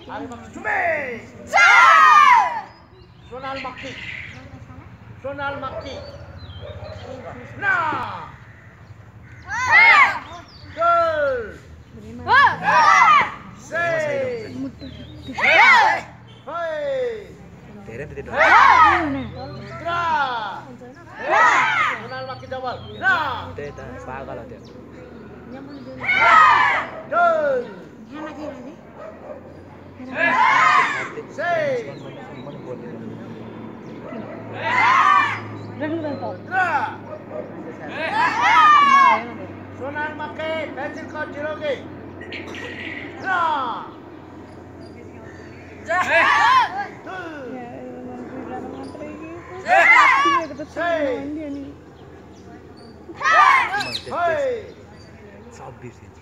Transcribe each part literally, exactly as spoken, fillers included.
Ari Makki Jume. Sonal Makki. Sonal Makki. Nah. Goal. Say. Hey. धेरै त त्यो Dra. Sonal Makki double. Nah. त्यही त पागल हो त्यो Goal. Say. Dra. Sonal Makki pencil ko jiroge. Dra. छब्बीस इंच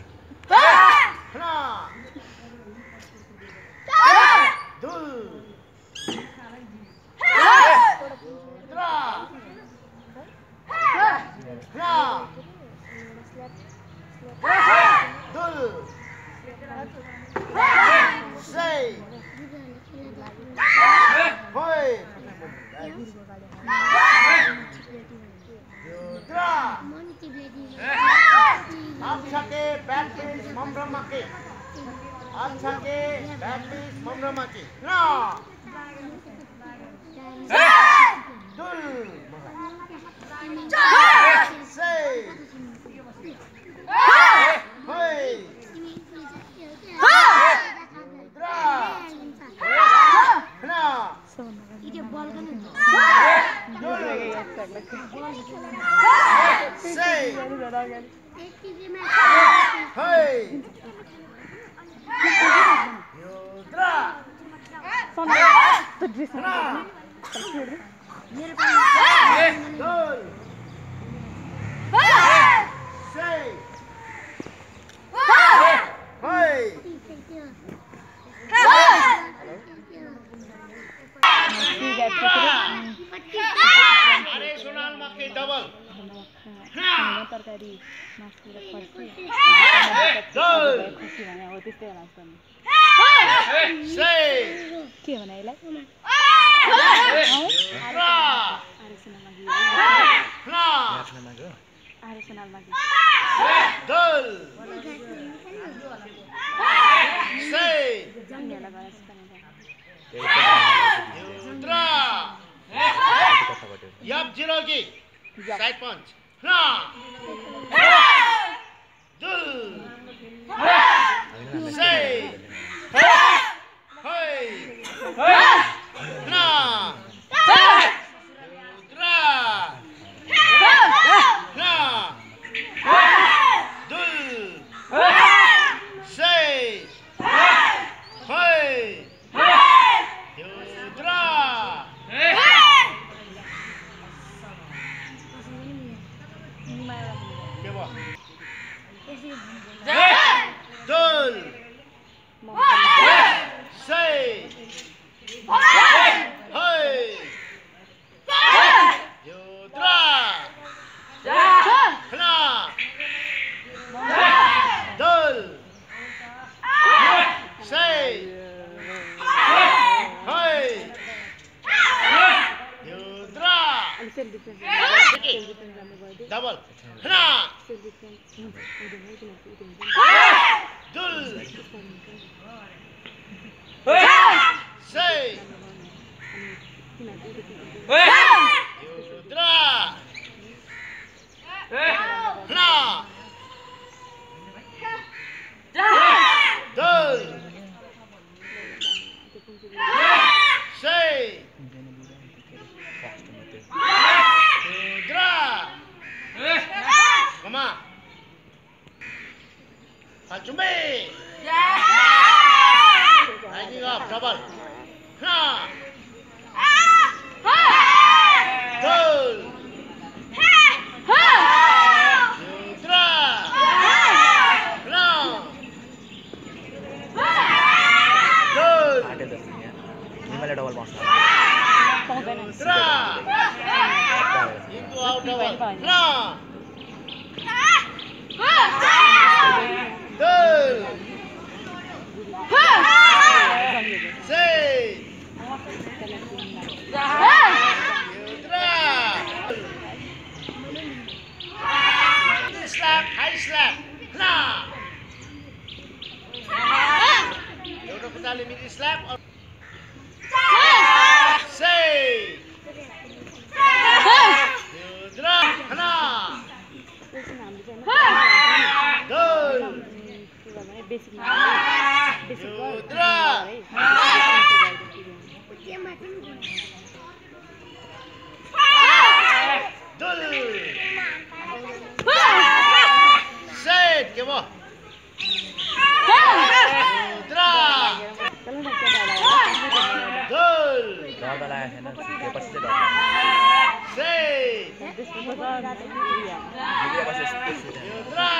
अच्छा के बैट पिच ममरमा के अच्छा के बैट पिच ममरमा के ना दुल से होय द्रा ना इके बॉल का नहीं से Hey! Yudra! Goal! Say! Hey! Are Sonal Makki double. तरकारी मासुले खर्ची गोल खुसी भने हो त्यस्तै होला जस्तो नि से के भने यसलाई रा आरेसनलमा गयो रा आरेसनलमा गयो गोल से जङ्गेला गरे रा यप जिरोगी साइड पंच ना दुल से hey ना द्रा ना दुल से hey द्रा Dul. Say. Hey. Yudra. Khna. Dul. Say. Hey. Yudra. Double. Khna. Dul. Say. Yudra. Khna. Dul. Say. Yudra. Mama. Hajumi. Hanging up, double. Ha. Goal. Yudra. No. Goal. निमले डबल पाउँछ Yudra. Into out double. No. Goal. Charlie mid slap or say Yudra Hana एकछिन हाम्रो चाहिँ goal के गर्नु है basic basic Yudra Set ke bo Yudra चलो न क्या डाला goal डर त लागेको छैन त्यो पछि चाहिँ डर Set त्यसको त एरिया भिडियो पछि यस्तो छ Yudra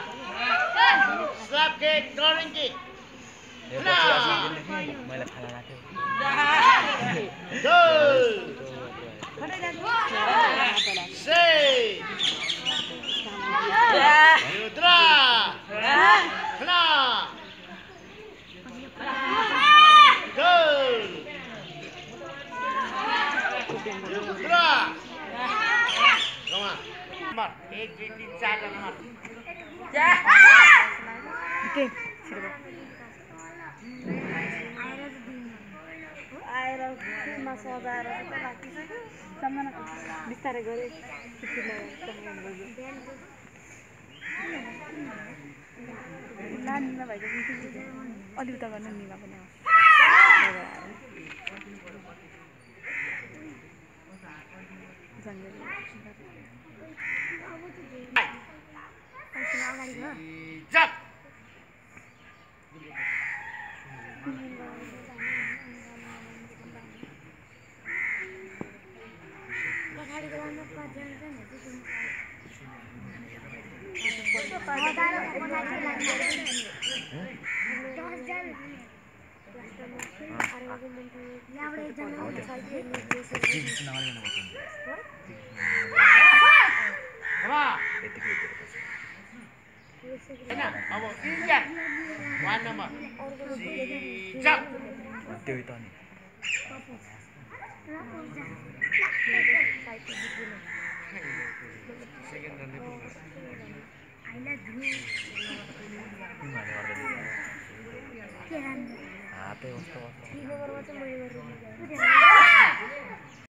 slap kick turning kick यो पछि आउँछ मैले खाना राख्यो goal Say Yudra Hana goal Yudra come on number एक दुई तीन चार का नंबर ओके छिटो आएर मा सजाएर त राखिसक्यो सम्मान बिस्तारै गरे नानी नभएको अलि उता गर्नु निमा पनि Jump अब इन्डिया one number jump त्यो त नि second run हातै कस्तो कस्तो